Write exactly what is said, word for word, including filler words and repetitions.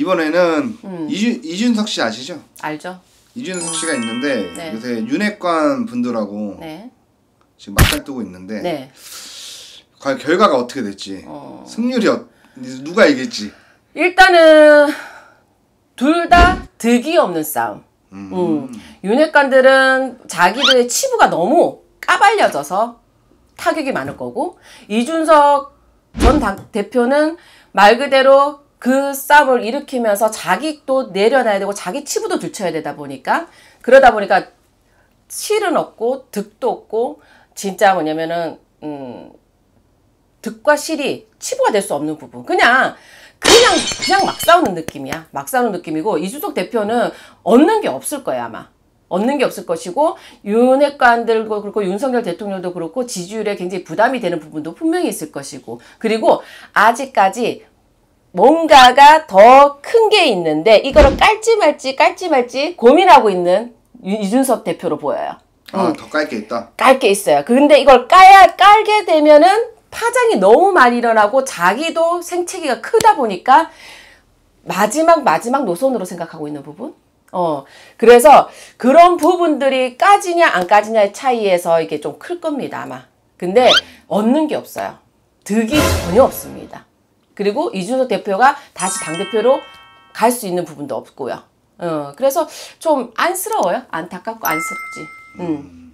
이번에는 음. 이준, 이준석 씨 아시죠? 알죠. 이준석 씨가 있는데 네. 요새 윤핵관 분들하고 네. 지금 맞짱 뜨고 있는데 네. 과연 결과가 어떻게 될지 어. 승률이 어, 누가 이길지 일단은 둘 다 득이 없는 싸움. 음. 음. 윤핵관들은 자기들의 치부가 너무 까발려져서 타격이 많을 거고, 이준석 전 당, 대표는 말 그대로 그 싸움을 일으키면서 자기 또 내려놔야 되고 자기 치부도 들춰야 되다 보니까, 그러다 보니까 실은 없고 득도 없고, 진짜 뭐냐면은 음, 득과 실이 치부가 될 수 없는 부분. 그냥 그냥 그냥 막 싸우는 느낌이야. 막 싸우는 느낌이고, 이준석 대표는 얻는 게 없을 거야 아마. 얻는 게 없을 것이고, 윤핵관들도 그렇고 윤석열 대통령도 그렇고 지지율에 굉장히 부담이 되는 부분도 분명히 있을 것이고, 그리고 아직까지 뭔가가 더 큰 게 있는데 이거를 깔지 말지 깔지 말지 고민하고 있는 이준석 대표로 보여요. 아, 응. 더 깔 게 있다. 깔 게 있어요. 근데 이걸 까야 깔게 되면은 파장이 너무 많이 일어나고 자기도 생채기가 크다 보니까 마지막 마지막 노선으로 생각하고 있는 부분. 어 그래서 그런 부분들이 까지냐 안 까지냐의 차이에서 이게 좀 클 겁니다 아마. 근데 얻는 게 없어요. 득이 전혀 없습니다. 그리고 이준석 대표가 다시 당대표로 갈 수 있는 부분도 없고요. 어 그래서 좀 안쓰러워요. 안타깝고 안쓰럽지. 음.